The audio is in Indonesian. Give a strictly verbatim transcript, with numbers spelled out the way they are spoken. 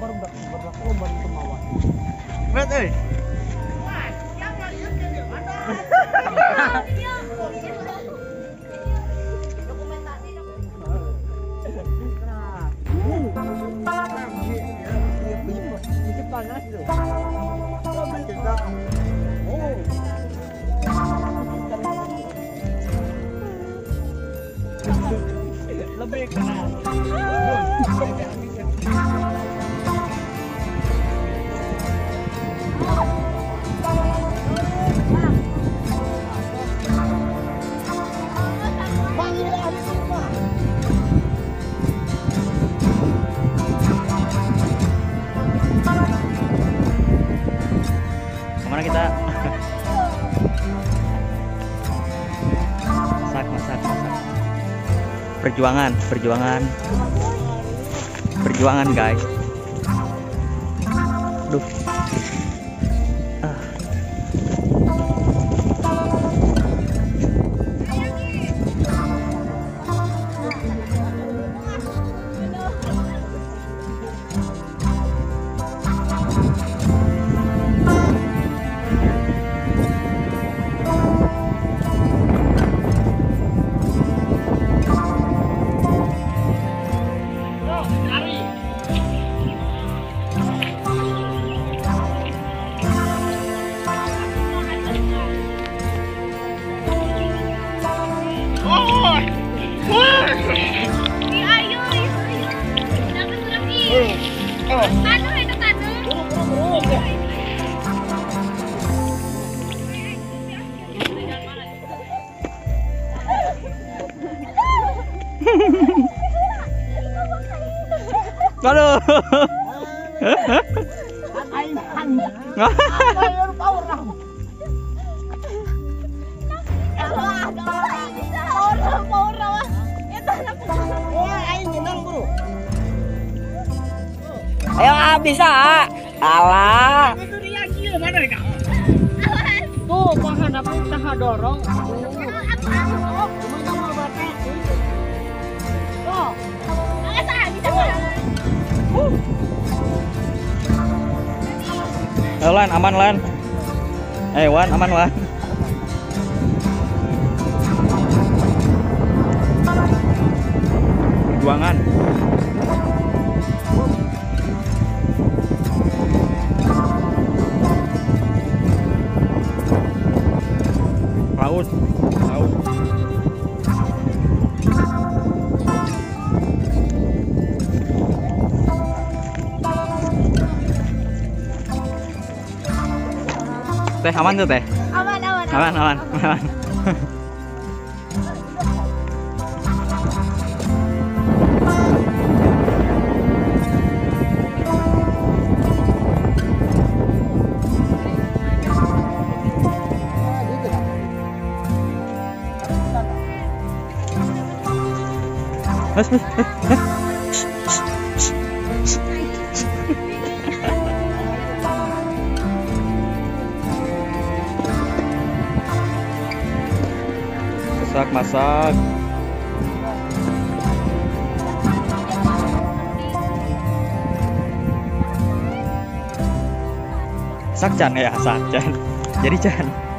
baru berlaku baru kemauan. Bet euy. Panas tuh. Lebih keras. Kemana kita? Masak, masak, masak. Perjuangan, perjuangan, perjuangan guys. Duh. Ah. Ano itu tadi? Aduh. Ayo ah, bisa. Alah. Tuh, pahan apa usaha dorong. Ayo Lan, aman Lan. Eh Wan, aman Wan. Perjuangan. Laut, laut. Teh aman tuh teh? Aman, aman, Aman, aman, aman. Mas, mas, masak, masak. Sak Chan ya, sak Chan. Jadi Chan.